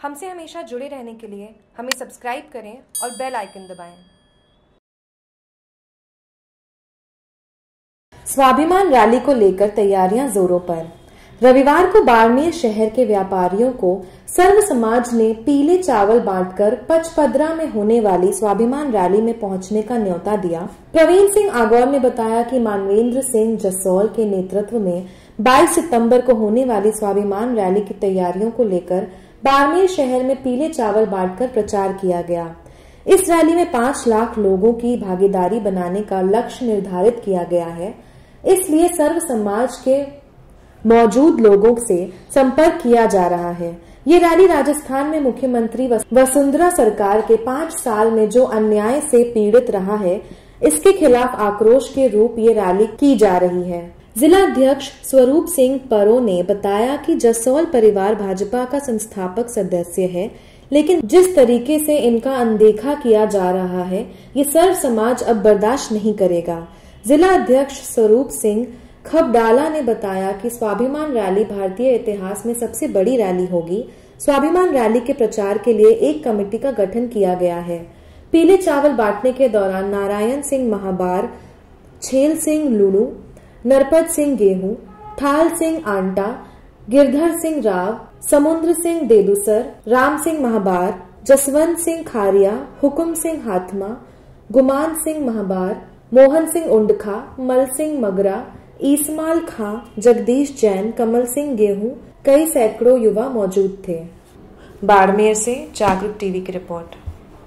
हमसे हमेशा जुड़े रहने के लिए हमें सब्सक्राइब करें और बेल आइकन दबाएं। स्वाभिमान रैली को लेकर तैयारियां जोरों पर। रविवार को बाड़मेर शहर के व्यापारियों को सर्व समाज ने पीले चावल बांटकर पचपदरा में होने वाली स्वाभिमान रैली में पहुंचने का न्योता दिया। प्रवीण सिंह आगौर ने बताया कि मानवेंद्र सिंह जसौल के नेतृत्व में 22 सितंबर को होने वाली स्वाभिमान रैली की तैयारियों को लेकर बाड़मेर शहर में पीले चावल बांटकर प्रचार किया गया। इस रैली में 5 लाख लोगों की भागीदारी बनाने का लक्ष्य निर्धारित किया गया है, इसलिए सर्व समाज के मौजूद लोगों से संपर्क किया जा रहा है। ये रैली राजस्थान में मुख्यमंत्री वसुंधरा सरकार के 5 साल में जो अन्याय से पीड़ित रहा है, इसके खिलाफ आक्रोश के रूप ये रैली की जा रही है। जिला अध्यक्ष स्वरूप सिंह परो ने बताया कि जसौल परिवार भाजपा का संस्थापक सदस्य है, लेकिन जिस तरीके से इनका अनदेखा किया जा रहा है, ये सर्व समाज अब बर्दाश्त नहीं करेगा। जिला अध्यक्ष स्वरूप सिंह खबडाला ने बताया कि स्वाभिमान रैली भारतीय इतिहास में सबसे बड़ी रैली होगी। स्वाभिमान रैली के प्रचार के लिए एक कमेटी का गठन किया गया है। पीले चावल बांटने के दौरान नारायण सिंह महाबार, छेल सिंह लुलू, नरपत सिंह गेहूं, थाल सिंह आंटा, गिरधर सिंह राव, समुद्र सिंह देदुसर, राम सिंह महाबार, जसवंत सिंह खारिया, हुकुम सिंह हाथमा, गुमान सिंह महाबार, मोहन सिंह उंडखा, मल सिंह मगरा, ईसमाल खां, जगदीश जैन, कमल सिंह गेहूं, कई सैकड़ों युवा मौजूद थे। बाड़मेर से जागरूक टीवी की रिपोर्ट।